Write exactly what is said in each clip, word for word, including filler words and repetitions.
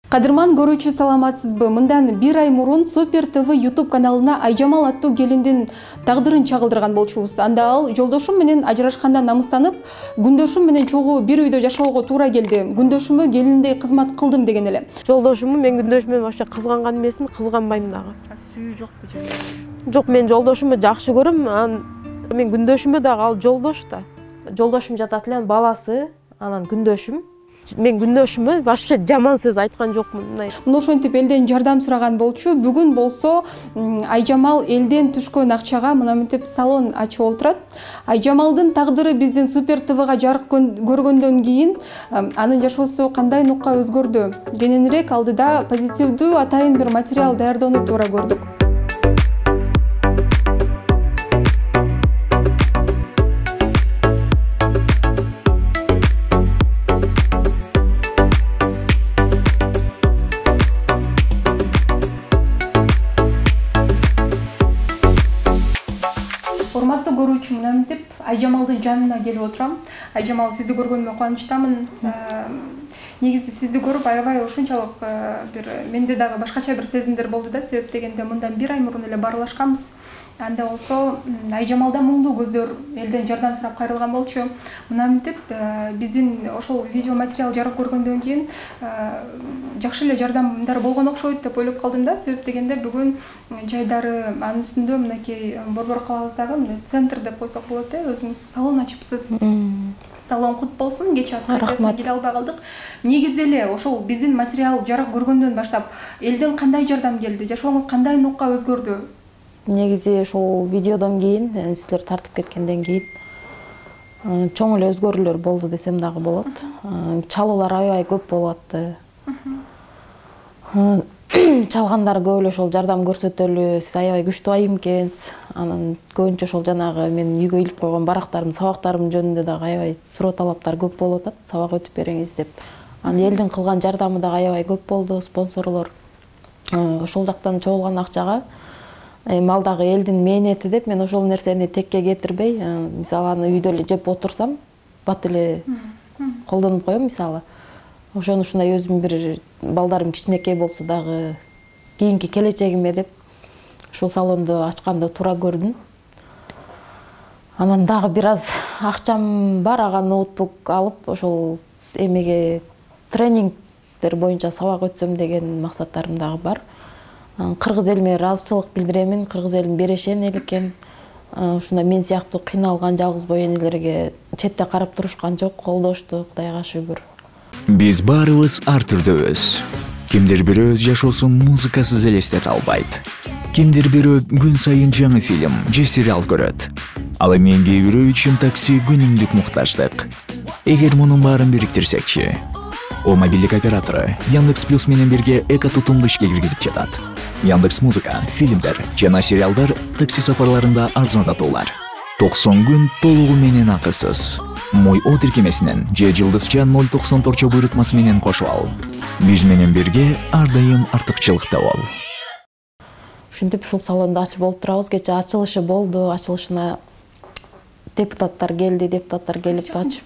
Кадырман көрүүчү саламатсызбы? Мындан бир ай мурун Супер ТВ YouTube каналына Айжамал аттуу келиндин тагдырын чагылдырган болчубуз. Анда ал жолдошум менен ажырашканда намыстанып, күндөшүм менен чогуу бир үйдө жашоого туура келди. Күндөшүмө келиндей кызмат кылдым деген эле. Жолдошуму мен күндөшүмө вообще кызганган эмесмин, кызганбайм дагы. Сүйүү жокпу же? Жок, мен жолдошуму жакшы көрөм. Мен күндөшүмө дагы ал жолдош да. Жолдошум жатат эле, баласы, анан күндөшүм. Мен күндөшүмө вообще жаман сөз айткан жокмун. Муну ошентип элден жардам сураган болчу. Бүгүн болсо Айжамал элден түшкөн акчага мына мынтип салон ачып отурат. Айжамалдын тагдыры биздин Супер ТВга жарык көргөндөн кийин анын жашоосу кандай нукка өзгөрдү? Кененирээк алдыда позитивдүү атайын бир материал даярдоону туура көрдүк. Урматтуу көрүүчү, мына мынтип Айжамалдын жанына келип отурам. Айжамал, сизди көргөнүмө кубанычтамын. Негизи сизди көрүп аябай ушунчалык бир менде дагы башкача бир сезимдер болду да, себеп дегенде мындан бир ай мурун эле баарлашканбыз. Анда болсо Айжамалда муңдуу көздөр элден жардам сурап кайрылган болчу. Мына мынтип биздин ошол видео материал жарык көргөндөн кийин жакшы эле жардамдар болгон окшойт деп ойлоп калдым да, себеп дегенде бүгүн жайдары анын үстүндө мынакей Борбор калабыздагы центр деп койсок болот э, өзүңүз салон ачыпсыз. Салон кут болсун, кечээ открытиясына келе албай калдык. Негизи эле ошол биздин материал жарык көргөндөн баштап элден кандай жардам келди? Жашооңуз кандай нукка өзгөрдү? Негизи ошол видеодон кийин, силер тартып кеткенден кийин чоң эле өзгөрүүлөр болду десем дагы болот. Чалуулар аябай көп болуп атты. Чалгандар көп эле ошол жардам көрсөтөлү, сиз аябай күчтүү айым экенсиз. Анан көбүнчө ошол жанагы мен үйгө илип койгон барактарым, сабактарым жөнүндө дагы аябай суроо талаптар көп болуп атат. Сабак өтүп бериңиз деп. Анан элдин кылган жардамы дагы аябай көп болду, спонсорлор. Ошол жактан чогулган акчага мал дагы элдин мээнети деп мен ошол нерсени текке кетирбей, мисалы аны үйдө эле жеп отурсам, бат эле колдонуп коем мисалы. Ошону ушундай өзүм бир балдарым кичинекей болсо дагы кийинки келечегиме деп ушул салонду ачканды туура көрдүм. Анан дагы бир аз акчам бар, ага ноутбук алып ошол эмеге тренингдер боюнча сабак өтсөм деген максаттарым дагы бар. Кыргыз элиме ыраазычылык билдиремин. Кыргыз элин берешен эл экен. Ушундай мен сыяктуу кыйналган жалгыз бой энелерге четте карап турушкан жок, колдошту, Кудайга шүгүр. Биз баарыбыз ар түрдөбүз. Кимдир бирөө өз жашоосун музыкасыз элестете албайт. Кимдир бирөө күн сайын жаңы фильм же сериал көрөт. Ал эми кээ бирөө үчүн такси күнүмдүк муктаждык. Эгер мунун баарын бириктирсекчи, о мобилдик оператору Яндекс Плюс менен бирге эко тутумду ишке киргизип жатат. Яндекс Музыка, фильмдер жана сериалдар такси сапарларында арзандатуулар. токсон күн толугу менен акысыз. Мой о тиркемесинен же жылдызча ноль токсон торчо буйрутмасы менен кошуп ал. Биз менен бирге ар дайым артыкчылыкта бол. Ушинтип ушул салонду ачып олтурабыз. Кече ачылышы болду. Ачылышына депутаттар келди, депутаттар келип ачып.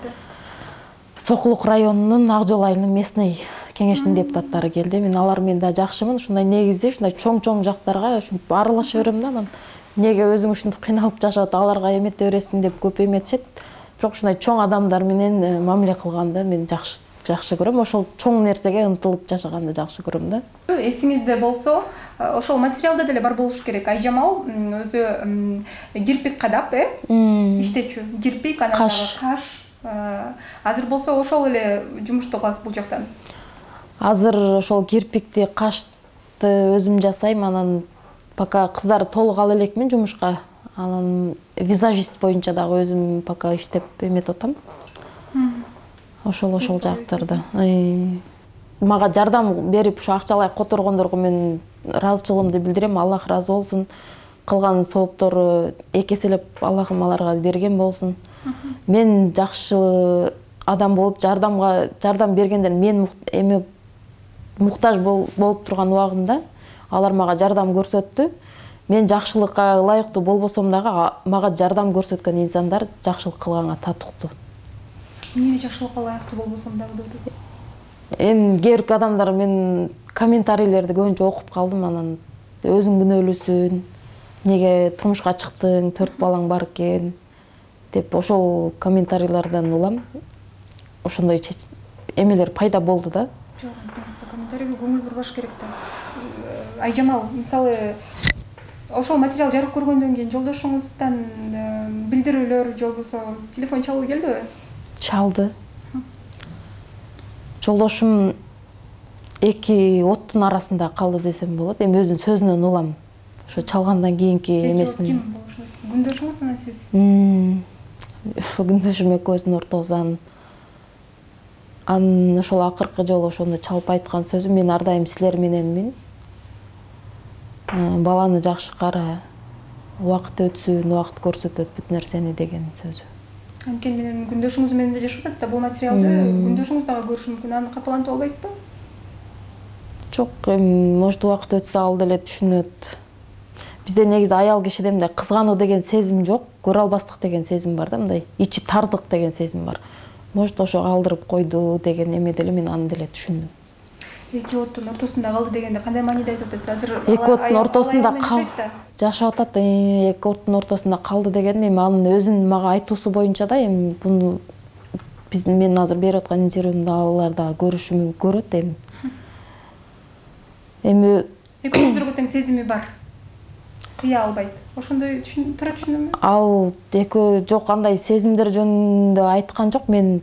Сокулук районунун Ак Жол айылынын местный кеңештин депутаттары келди. Мен алар менен да жакшымын. Ушундай негизи ушундай чоң-чоң жактарга ушинтип аралаша берем да. Анан неге өзүң ушинтип кыйналып жашап аларга эмете бересиң деп көп эметишет. Бирок ушундай чоң адамдар менен мамиле кылганды мен жакшы жакшы көрөм. Ошол чоң нерсеге ынтылып жашаганды жакшы көрөм да. Эсиңизде болсо, ошол материалда деле бар болуш керек. Айжамал өзү кирпик кадап, э? Иштечү. Кирпик, анан дагы каш. Азыр болсо ошол эле жумушту кыласыз бул жактан. Азыр ошол кирпикти, кашты өзүм жасайм. Анан пока кыздар толук ала элекмин жумушка. Анан визажист боюнча дагы өзүм пока иштеп эметип атам. Ошол ошол жактарда. Мага жардам берип ушу акчалай которгондорго мен ыраазычылыгымды билдирем. Аллах ыраазы болсун. Кылган сооптору эки эселеп Аллахым аларга берген болсун. Мен жакшы адам болуп жардамга жардам бергендер мен эме муктаж болуп турган убагымда алар мага жардам көрсөттү. Мен жакшылыкка ылайыктуу болбосом дагы мага жардам көрсөткөн инсандар жакшылык кылганга татыктуу. Эмне жакшылыкка ылайыктуу болбосом дагы деп атасыз? Эми кээ бир адамдар мен комментарийлерди көбүнчө окуп калдым, анан өзүң күнөөлүүсүң, неге турмушка чыктың, төрт балаң бар экен деп ошол комментарийлерден улам ошондой эмелер пайда болду да. Жок, просто комментарийге көңүл бурбаш керек да. Айжамал, мисалы, ошол материал жарык көргөндөн кийин жолдошуңуздан билдирүүлөр же болбосо телефон чалуу келдиби? Чалды. Жолдошум эки оттун арасында калды десем болот. Эми өзүнүн сөзүнөн улам. Ошо чалгандан кийинки эмесин. Ким болушуңуз? Сиз күндөшүңүз анан сиз? Күндөшүм экөөбүздүн ортобуздан. Анын ошол акыркы жолу ошондо чалып айткан сөзү: мен ар дайым силер мененмин. Баланы жакшы кара. Убакыт өтсүн, убакыт көрсөтөт бүт нерсени деген сөзү. Анткени менен күндөшүңүз менен да жашап атат да, бул материалды күндөшүңүз дагы көрүшү мүмкүн. Аны капалантып албайсызбы? Жок, может убакыт өтсө ал деле түшүнөт. Бизде негизи аял кишиде мындай кызгануу деген сезим жок, көрө албастык деген сезим бар да, мындай ичи тардык деген сезим бар. Может ошо калтырып койду деген эме деле мен аны деле түшүндүм. Эки оттун ортосунда калды дегенде кандай мааниде айтып атасыз? Азыр эки оттун ортосунда жашап атат да, эки оттун ортосунда калды деген эми анын өзүнүн мага айтуусу боюнча да, эми буну биздин мен азыр берип аткан интервьюмду алар да көрүшү көрөт эми. Эми экөөңүздөргө тең сезими бар. Кыя албайт. Ошондой туура түшүндүмбү? Ал экөө жок, андай сезимдер жөнүндө айткан жок. Мен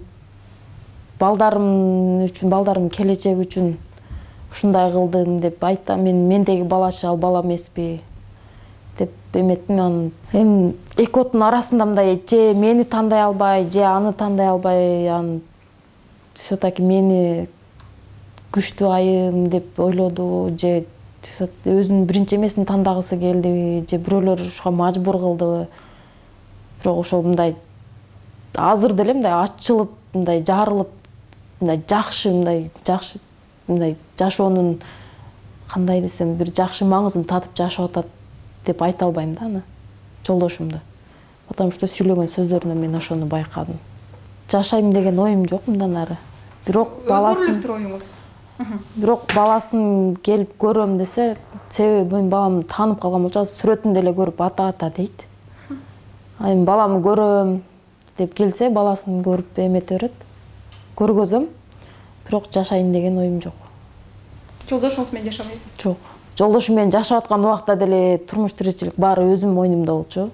балдарым үчүн, балдарым келечеги үчүн ушундай кылдым деп айтам. Мен мендеги балачы ал бала эмеспи деп эметтим. Анан эми эки оттун арасында мындай же мени тандай албай, же аны тандай албай, анан все-таки мени күчтүү айым деп ойлоду, же өзүнүн биринчи эмесин тандагысы келди, же бирөөлөр ушуга мажбур кылды. Бирок ошол мындай азыр деле мындай ачылып, мындай жарылып, мындай жакшы, мындай жакшы, мындай жашоонун кандай десем, бир жакшы маңызын татып жашап атат деп айта албайм да аны, жолдошумду. Потому что сүйлөгөн сөздөрүнөн мен ошону байкадым. Жашайм деген оюм жок мындан ары. Бирок баласын өзгөрүлүптүр оюңуз. Бирок баласын келип көрөм десе, себеби мен баламды таанып калган болчу, сүрөтүн деле көрүп ата ата дейт. Эми баламды көрөм деп келсе, баласын көрүп эмете берет. Көргөзөм. Бирок жашайын деген оюм жок. Жолдошуңуз менен жашабайсыз? Жок. Жолдошум менен жашап аткан убакта деле турмуш тиричилик баары өзүм мойнумда болчу.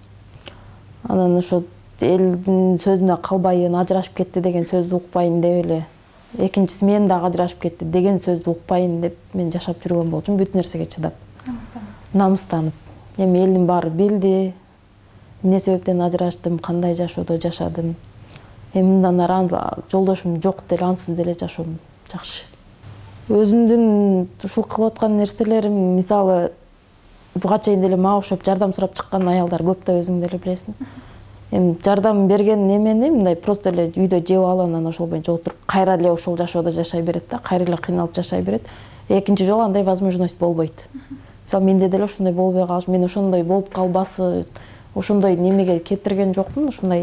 Анан ошо элдин сөзүнө калбайын, ажырашып кетти деген сөздү укпайын деп эле, экинчиси мен дагы ажырашып кетти деген сөздү укпайын деп мен жашап жүргөн болчумун, бүт нерсеге чыдап. Намыстанып. Намыстанып. Эми элдин баары билди. Эмне себептен ажыраштым, кандай жашоодо жашадым. Эми мындан ары жолдошум жок деле, ансыз деле жашоом жакшы. Өзүмдүн ушул кылып аткан нерселерим, мисалы, буга чейин деле мага окшоп жардам сурап чыккан аялдар көп да, өзүң деле билесиң. Эми жардам берген немени мындай просто эле үйдө жеп алып, анан ошол боюнча отуруп, кайра эле ошол жашоодо жашай берет да, кайра эле кыйналып жашай берет. Экинчи жолу андай возможность болбойт. Мисалы, менде деле ошондой болбой калыш, мен ошондой болуп калбасы, ошондой немеге кетирген жокмун, ушундай.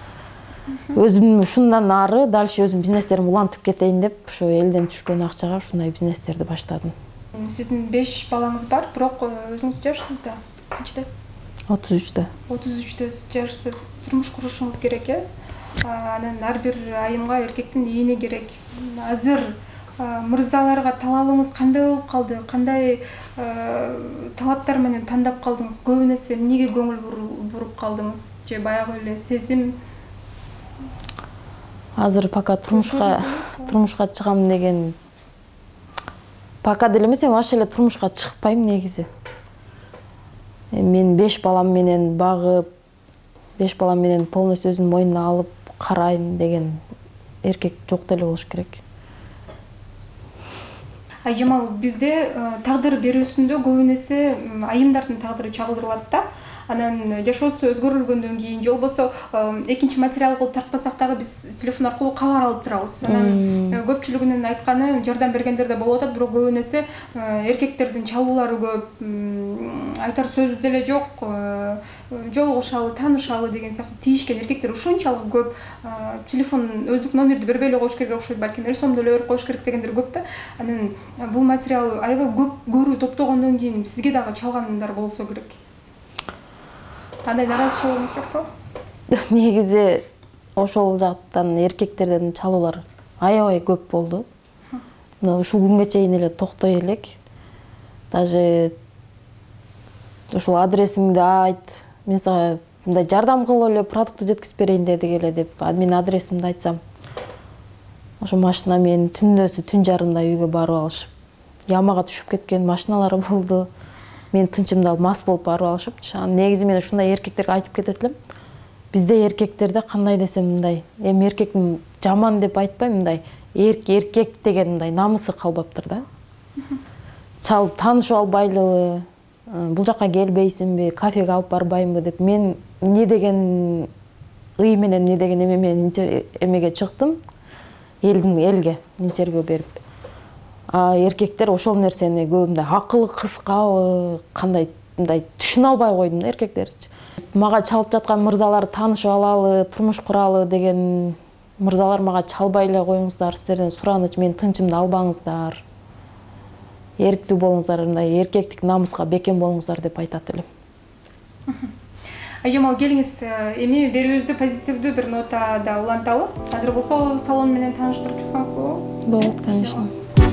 Өзүм ушундан ары дальше өзүм бизнестеримди улантып кетейин деп, ошо элден түшкөн акчага ушундай бизнестерди баштадым. Сиздин беш балаңыз бар, бирок өзүңүз жашсыз да. Канчтасыз? отуз үчтө. отуз үчтө жашсыз. Турмуш курушуңуз керек э. Анан ар бир айымга эркектин ийини керек. Азыр мырзаларга талабыңыз кандай болуп калды? Кандай талаптар менен тандап калдыңыз? Көбүнө эмнеге көңүл буруп калдыңыз? Же баягы эле сезим? Азыр пока турмушка турмушка чыгам деген пока деле эмес, эми вообще эле турмушка чыкпайм негизи. Мен беш балам менен багып, беш балам менен полностью өзүнүн мойнуна алып карайм деген эркек жок деле болуш керек. Айжамал, бизде тагдыр берүүсүндө көбүнесе айымдардын тагдыры чагылдырылат да. Анан жашоосу өзгөрүлгөндөн кийин, же болбосо экинчи материал кылып тартпасак дагы биз телефон аркылуу кабар алып турабыз. Анан көпчүлүгүнүн айтканы жардам бергендер да болуп атат, бирок көбүнесе эркектердин чалуулары көп, айтар сөзү деле жок, жолугушалы, таанышалы деген сыяктуу тийишкен эркектер ушунчалык көп. Телефон өздүк номерди бербей эле коюш керек окшойт, балким эл сомду эле берип коюш керек дегендер көп да. Анан бул материал аябай көп көрүү топтогондон кийин сизге дагы чалгандар болсо керек. Андай нараазычылыгыңыз жокпу? Негизи ошол жактан эркектерден чалуулар аябай көп болду. Ушул күнгө чейин эле токтой элек. Даже ушул адресиңди айт, мен сага мындай жардам кылып эле продуктты жеткизип берейин дедик эле деп, менин адресимди айтсам, ошо машина менен түндөсү түн жарымда үйгө барып алышып, ямага түшүп кеткен машиналар болду. Мен тынчымды алып мас болуп барып алышыпчы. Анан негизи мен ушундай эркектерге айтып кетет элем. Бизде эркектерде кандай десем мындай, эми эркектин жаман деп айтпайм, мындай эрк эркек деген мындай намысы калбаптыр да. Чалып таанышып албайлыбы, бул жакка келбейсиңби, кафеге алып барбаймбы деп мен не деген ый менен, не деген эме менен эмеге чыктым, элдин элге интервью берип. А эркектер ошол нерсени көбүндөй акылы кыскабы, кандай мындай түшүнө албай койдум да эркектерчи. Мага чалып жаткан мырзалар таанышып алалы, турмуш куралы деген мырзалар мага чалбай эле коюңуздар, сиздерден сураныч, мен тынчымды албаңыздар. Эрктүү болуңуздар, мындай эркектик намыска бекем болуңуздар деп айтат элем. Айжамал, келиңиз, эми берүүбүздү позитивдүү бир нотада уланталы. Азыр болсо салон менен тааныштырып чыксаңыз болобу? Болот, конечно.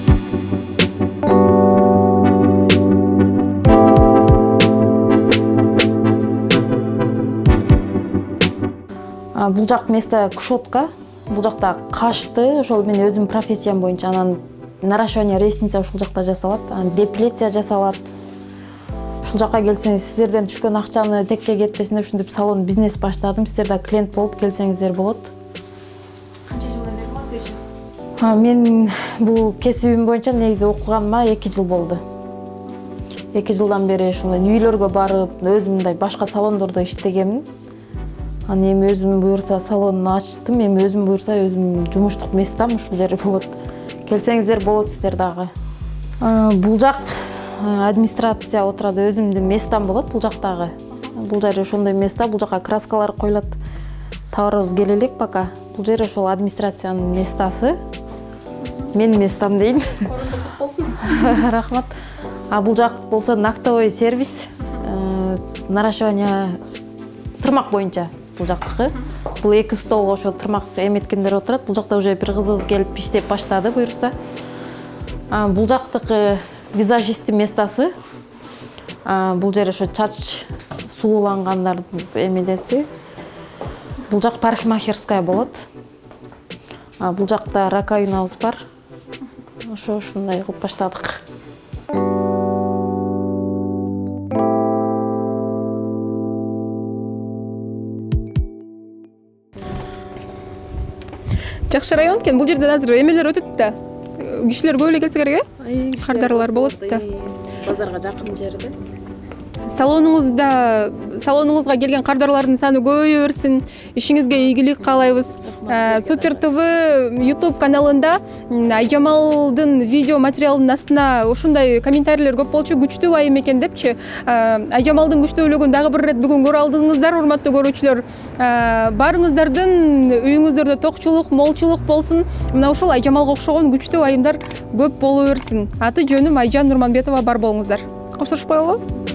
Бул жак место Кушотка. Бул жакта кашты, ошол мен өзүм профессиям боюнча, анан наращивание ресница ушул жакта жасалат, анан депиляция жасалат. Ушул жакка келсеңиз, сиздерден түшкөн акчаны текке кетпесин деп ушинтип салон бизнес баштадым. Сиздер да клиент болуп келсеңиздер болот. Канча жылдан бери кыласыз? Мен бул кесибим боюнча негизи окуганыма эки жыл болду. эки жылдан бери ушундай үйлөргө барып, өзүм мындай башка салондордо иштегемин. Анан эми өзүм буюрса салонун ачтым, эми өзүм буюрса өзүм жумуштук местам ушул жери болот. Келсеңиздер болот сиздер дагы. Бул жак администрация отурады, өзүмдүн местам болот бул жактагы. Бул жер ошондой места, бул жака краскалар коюлат. Товарыбыз келе элек пока. Бул жер ошол администрациянын местасы. Менин местам дейин. Орундук болсун. Рахмат. А бул жак болсо нактовой сервис, наращивание тырмак боюнча. Бул жактыкы. Бул эки стол ошо тырмак эметкендер отурат. Бул жакта уже бир кызыбыз келип иштеп баштады буюрса. Бул жактыкы визажисттин местасы. Бул жер ошо чач сулуулангандардын эмелеси. Бул жак парикмахерская болот. Бул жакта раковинабыз бар. Ошо ушундай кылып баштадык. Жакшы район экен. Бул жерден азыр эмелер өтөт да. Кишилер көп эле келсе керек, э? Кардарлар болот да. Базарга жакын жерде. Салонуңузда, салонуңузга келген кардарлардын саны көбөйө берсин. Ишиңизге ийгилик каалайбыз. Супер ТВ YouTube каналында Айжамалдын видео материалынын астына ушундай комментарийлер көп болчу, күчтүү байым экен депчи. Айжамалдын күчтүүлүгүн дагы бир ирет бүгүн көрө алдыңыздар, урматтуу көрүүчүлөр. Барыңыздардын үйүңүздөрдө токчулук, молчулук болсун. Мына ушул Айжамалга окшогон күчтүү байымдар көп боло берсин. Аты жөнүм Айжан Нурманбетова, бар болуңуздар. Коштошпойлу.